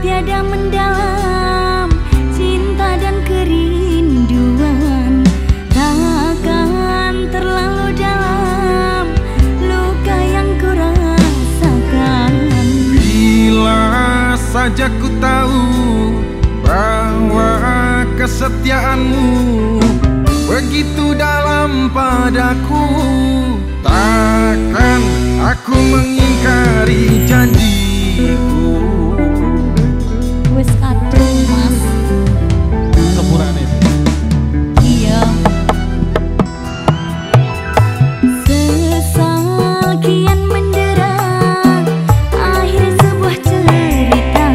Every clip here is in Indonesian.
tiada mendalam cinta dan kerinduan, takkan terlalu dalam luka yang ku rasakan. Bila saja ku tahu bahwa kesetiaanmu begitu dalam padaku, takkan aku mengingkari janjiku. Wes kadung mas Sepurane. iya. Sesal kian mendera akhir sebuah cerita,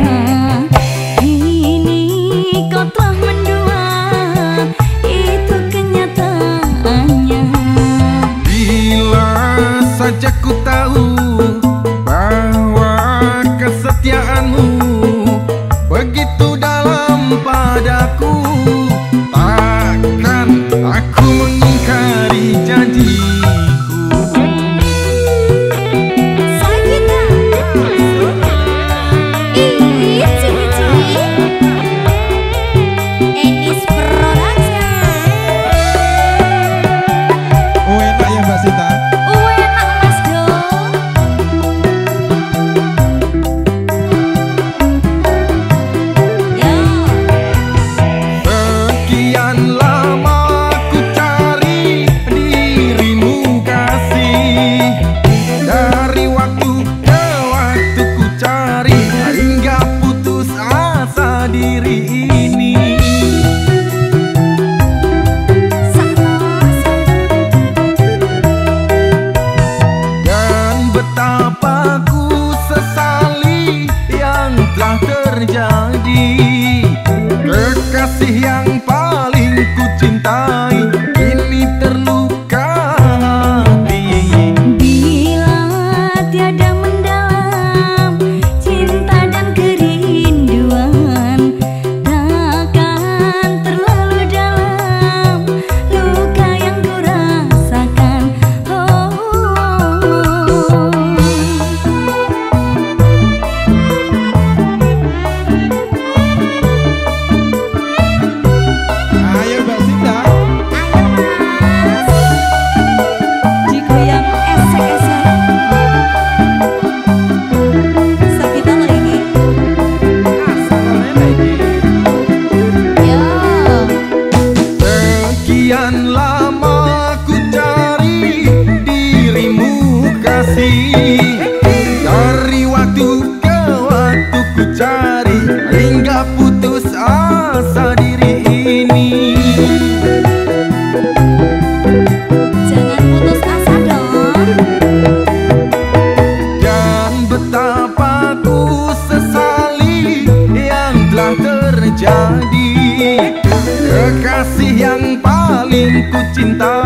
kini kau telah mendua, itu kenyataannya. Bila saja ku tahu bahwa kesetiaanmu begitu dalam padaku, takkan aku mengingkari janjiku. Sakita Enis Production. Oh enak ya Mbak Sita. Enak mas do. Yo. Sekian lama ku cari dirimu kasih, dari waktu ke waktu ku cari hingga putus asa diri ini. Dan betapa ku sesali yang telah terjadi, kekasih yang paling ku cintai ini terluka hati. Bila tiada mendalam cinta dan kerinduan, takkan terlalu dalam luka yang ku rasakan. Ayo Mbak Sita. Ayo mas, digoyang esek-esek. Sakita lagi. Yo. Sekian lama ku cari dirimu kasih, dari waktu ke waktu ku cari hingga putus asa diri ini. Jangan putus asa dong. Dan betapa ku sesali yang telah terjadi, kekasih yang paling ku cintai